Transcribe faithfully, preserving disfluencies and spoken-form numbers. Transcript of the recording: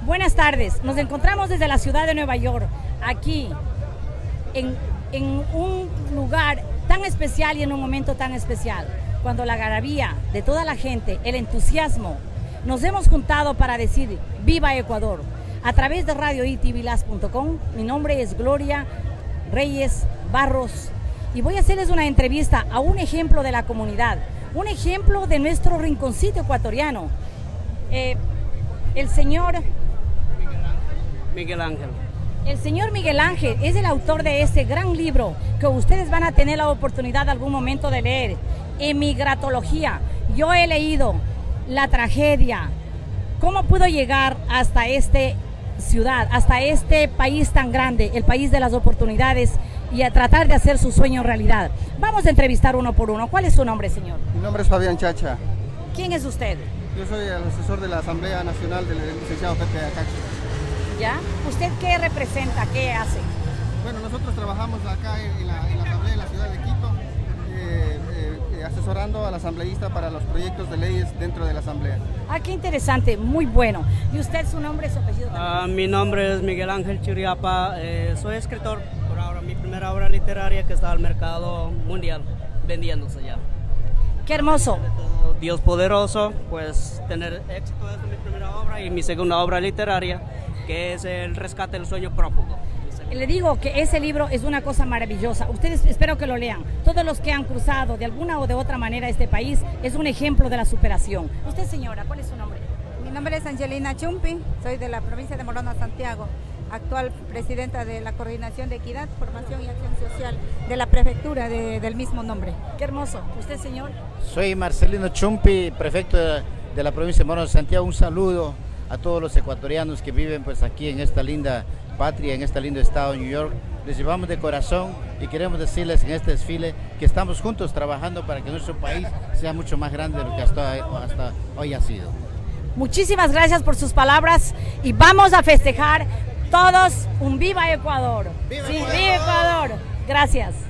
Buenas tardes, nos encontramos desde la ciudad de Nueva York, aquí, en, en un lugar tan especial y en un momento tan especial, cuando la algarabía de toda la gente, el entusiasmo, nos hemos juntado para decir ¡Viva Ecuador! A través de radio i t v las punto com, mi nombre es Gloria Reyes Barros y voy a hacerles una entrevista a un ejemplo de la comunidad, un ejemplo de nuestro rinconcito ecuatoriano, eh, el señor Miguel Ángel. El señor Miguel Ángel es el autor de este gran libro que ustedes van a tener la oportunidad algún momento de leer, Emigratología. Yo he leído la tragedia, cómo pudo llegar hasta esta ciudad, hasta este país tan grande, el país de las oportunidades, y a tratar de hacer su sueño realidad. Vamos a entrevistar uno por uno. ¿Cuál es su nombre, señor? Mi nombre es Fabián Chacha. ¿Quién es usted? Yo soy el asesor de la Asamblea Nacional del licenciado Pepe Acacho. ¿Ya? ¿Usted qué representa? ¿Qué hace? Bueno, nosotros trabajamos acá en la, en la Asamblea de la ciudad de Quito, eh, eh, asesorando al asambleísta para los proyectos de leyes dentro de la Asamblea. Ah, qué interesante, muy bueno. ¿Y usted, su nombre y su apellido también? Uh, mi nombre es Miguel Ángel Chiriapa, eh, soy escritor, por ahora mi primera obra literaria que está al mercado mundial, vendiéndose ya. Qué hermoso. Dios poderoso, pues tener éxito es mi primera obra y mi segunda obra literaria, que es El rescate del sueño prófugo. Le digo que ese libro es una cosa maravillosa. Ustedes espero que lo lean. Todos los que han cruzado de alguna o de otra manera este país es un ejemplo de la superación. Usted, señora, ¿cuál es su nombre? Mi nombre es Angelina Chumpi, soy de la provincia de Morona, Santiago, actual presidenta de la Coordinación de Equidad, Formación y Acción Social de la prefectura de, del mismo nombre. Qué hermoso. ¿Usted, señor? Soy Marcelino Chumpi, prefecto de, de la provincia de Morona, Santiago. Un saludo a todos los ecuatorianos que viven pues aquí en esta linda patria, en este lindo estado de New York. Les llevamos de corazón y queremos decirles en este desfile que estamos juntos trabajando para que nuestro país sea mucho más grande de lo que hasta, hasta hoy ha sido. Muchísimas gracias por sus palabras y vamos a festejar todos un Viva Ecuador. ¡Viva sí, Ecuador! ¡Viva Ecuador! Gracias.